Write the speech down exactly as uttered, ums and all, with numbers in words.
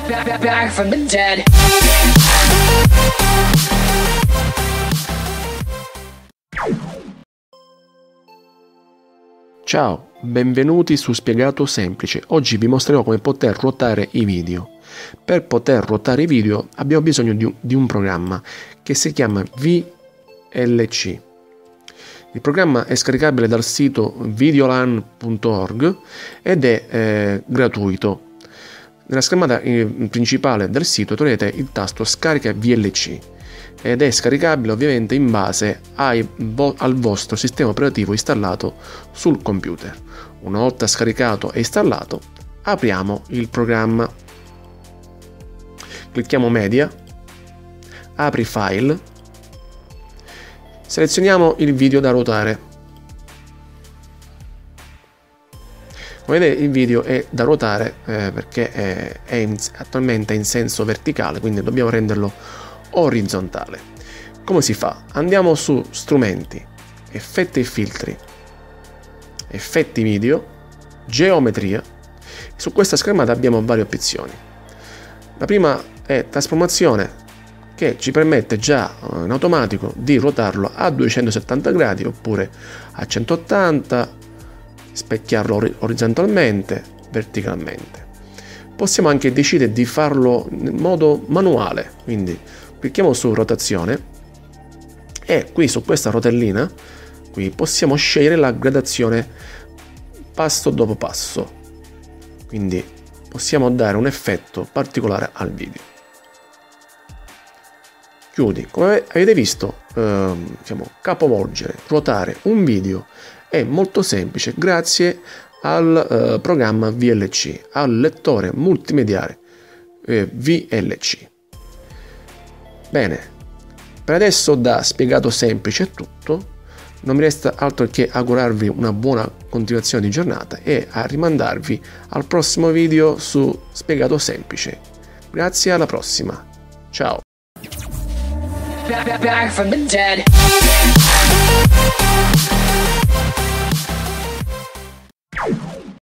Back, back from the dead. Ciao, benvenuti su Spiegato Semplice. Oggi vi mostrerò come poter ruotare i video. Per poter ruotare i video abbiamo bisogno di un, di un programma che si chiama V L C. Il programma è scaricabile dal sito videolan punto org ed è eh, gratuito. Nella schermata eh, principale del sito troverete il tasto Scarica V L C ed è scaricabile ovviamente in base ai, vo- al vostro sistema operativo installato sul computer. Una volta scaricato e installato, apriamo il programma. Clicchiamo Media, apri File, selezioniamo il video da ruotare. Come vedete il video è da ruotare eh, perché è, è in, attualmente in senso verticale, quindi dobbiamo renderlo orizzontale. Come si fa? Andiamo su Strumenti, Effetti e Filtri, Effetti video, Geometria. Su questa schermata abbiamo varie opzioni. La prima è Trasformazione, che ci permette già in automatico di ruotarlo a duecentosettanta gradi oppure a centottanta, specchiarlo orizzontalmente, verticalmente. Possiamo anche decidere di farlo in modo manuale, quindi clicchiamo su Rotazione e qui su questa rotellina qui possiamo scegliere la gradazione passo dopo passo, quindi possiamo dare un effetto particolare al video. Chiudi. Come avete visto, eh, diciamo, capovolgere, ruotare un video è molto semplice grazie al eh, programma V L C, al lettore multimediale eh, V L C. Bene, per adesso da Spiegato Semplice è tutto, non mi resta altro che augurarvi una buona continuazione di giornata e a rimandarvi al prossimo video su Spiegato Semplice. Grazie, alla prossima, ciao! Back, back from the dead.